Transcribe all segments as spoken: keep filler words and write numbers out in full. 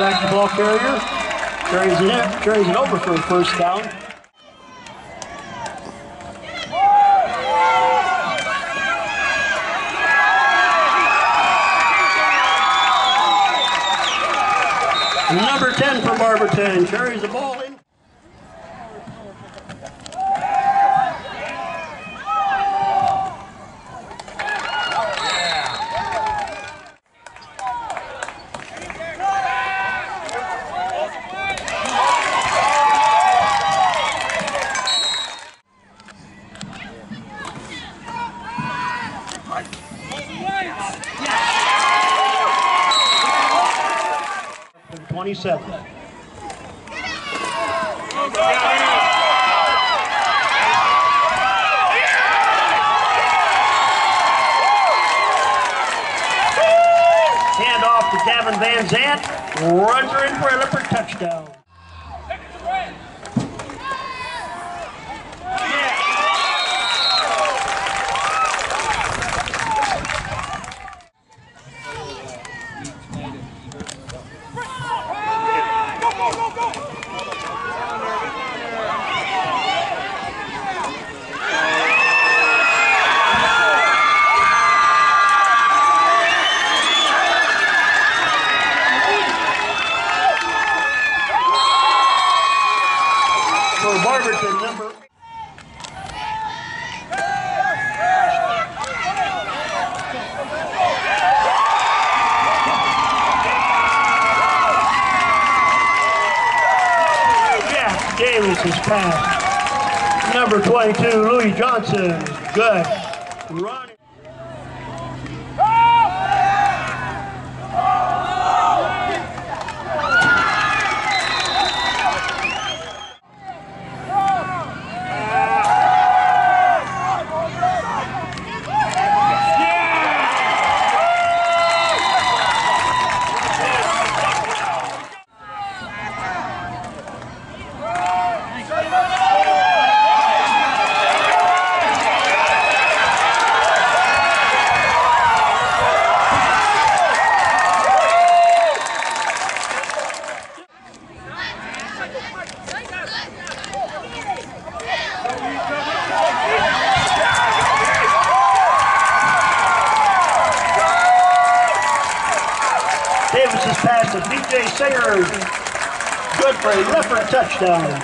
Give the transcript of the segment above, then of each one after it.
back to the ball carrier. Carries it, carries it over for a first down. Number ten for Barberton carries the ball in. twenty-seven. Hand off to Gavin Van Zant. Runs her in for a Lippert touchdown. For Barberton, number Jack Davis's pass. Number twenty-two, Louis Johnson. Good. Run. Davis's pass to B J Sayers. Good for a Lippert touchdown.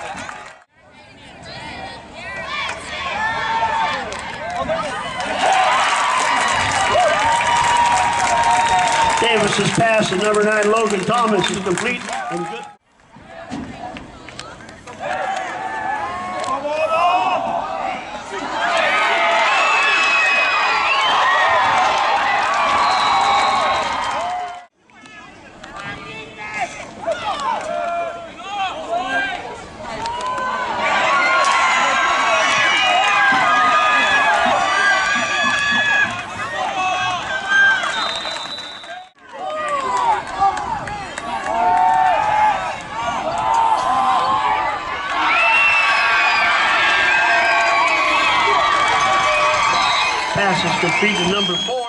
Davis's pass to number nine Logan Thomas is complete and good. Pass is complete to number four.